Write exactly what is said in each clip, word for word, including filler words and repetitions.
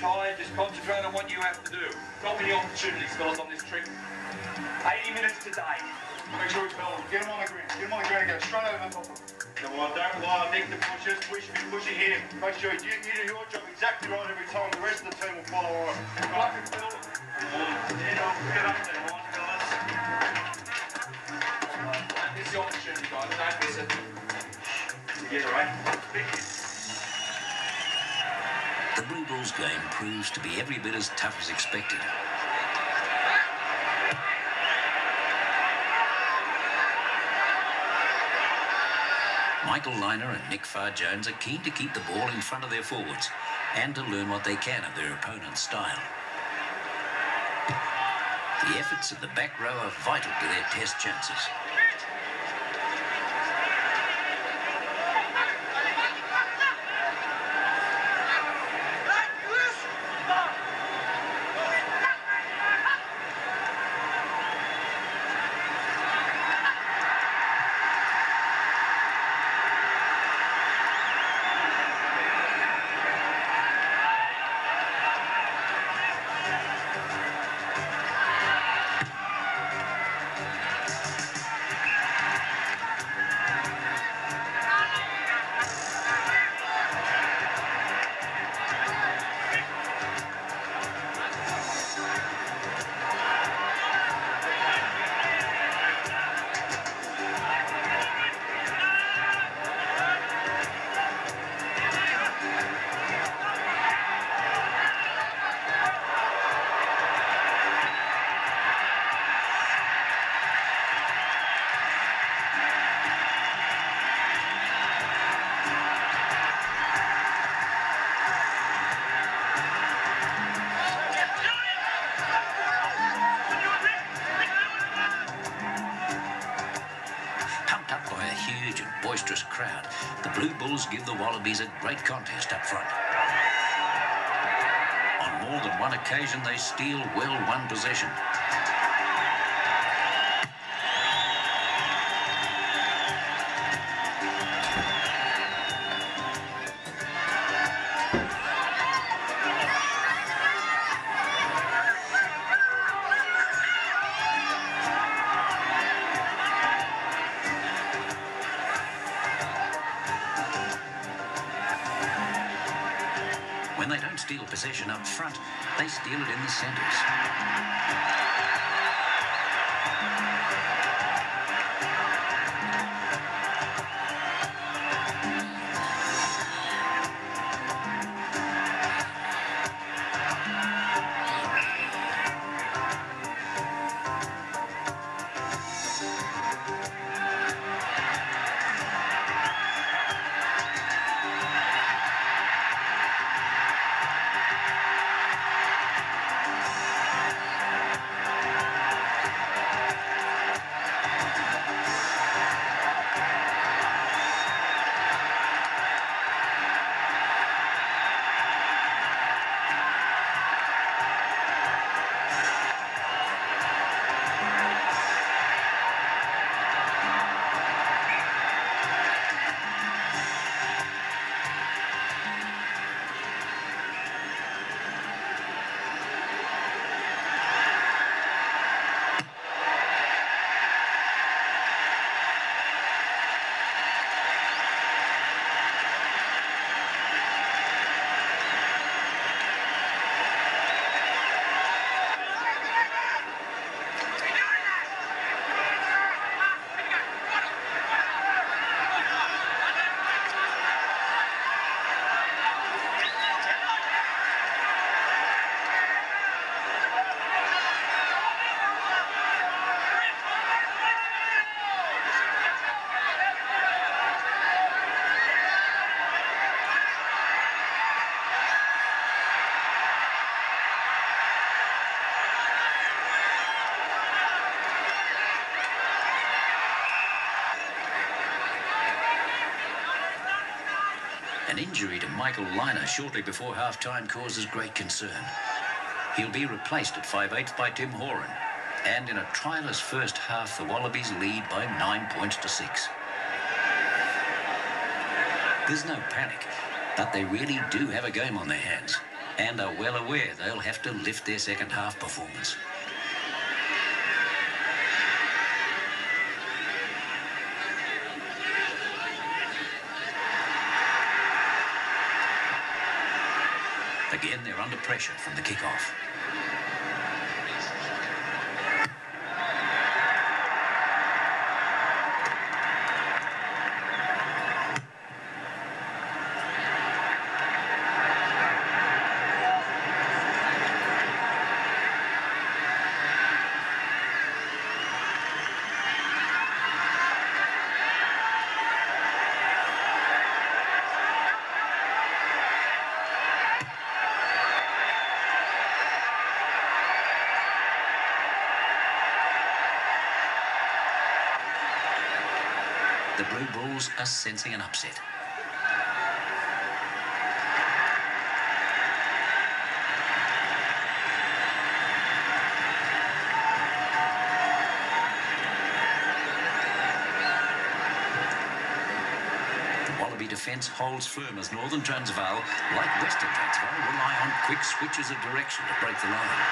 tired, just concentrate on what you have to do. Not many opportunities, fellas, on this trip. eighty minutes today. Make sure it's Bell. Get him on the ground. Get him on the ground and go straight over the top of him. Come on, don't rely on Nick to push us. We should be pushing him. Make sure you, you do your job exactly right every time. The rest of the team will follow on. Right, Phil. Get up there, right, fellas. Don't miss the opportunity, guys. Don't miss it. Together, eh? The Blue Bulls game proves to be every bit as tough as expected. Michael Liner and Nick Farr-Jones are keen to keep the ball in front of their forwards and to learn what they can of their opponent's style. The efforts of the back row are vital to their test chances. Boisterous crowd, the Blue Bulls give the Wallabies a great contest up front. On more than one occasion, they steal well-won possession. When they don't steal possession up front, they steal it in the centres. An injury to Michael Liner shortly before half-time causes great concern. He'll be replaced at five eighths by Tim Horan. And in a trialless first half, the Wallabies lead by nine points to six. There's no panic, but they really do have a game on their hands. and are well aware they'll have to lift their second half performance. Again, they're under pressure from the kick-off. The Blue Bulls are sensing an upset. The Wallaby defence holds firm as Northern Transvaal, like Western Transvaal, rely on quick switches of direction to break the line.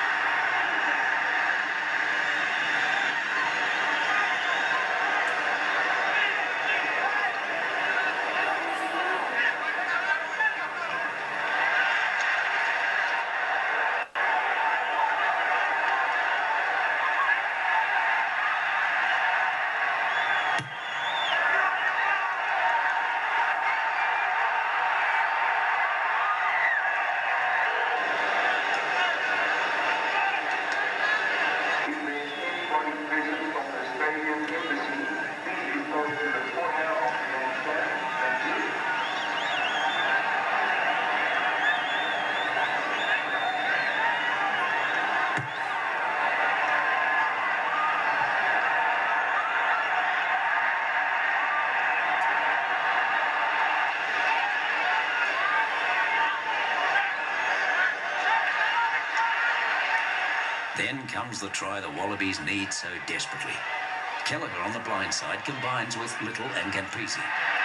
Then comes the try the Wallabies need so desperately. Kelleher on the blind side combines with Little and Campisi.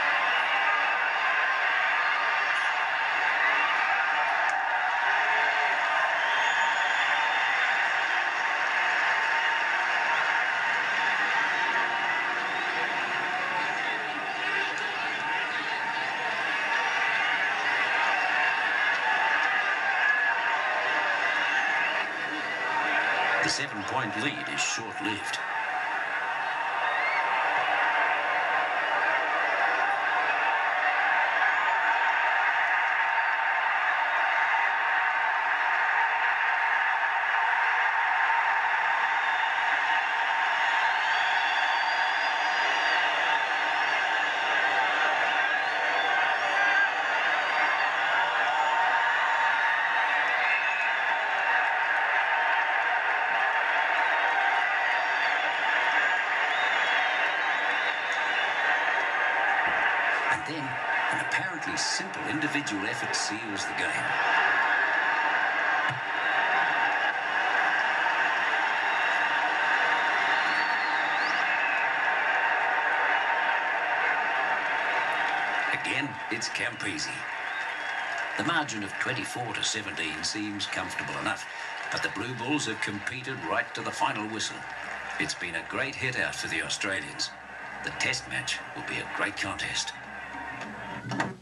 The seven-point lead is short-lived. Then, an apparently simple individual effort seals the game. Again, it's Campisi. The margin of twenty-four to seventeen seems comfortable enough, but the Blue Bulls have competed right to the final whistle. It's been a great hit out for the Australians. The test match will be a great contest.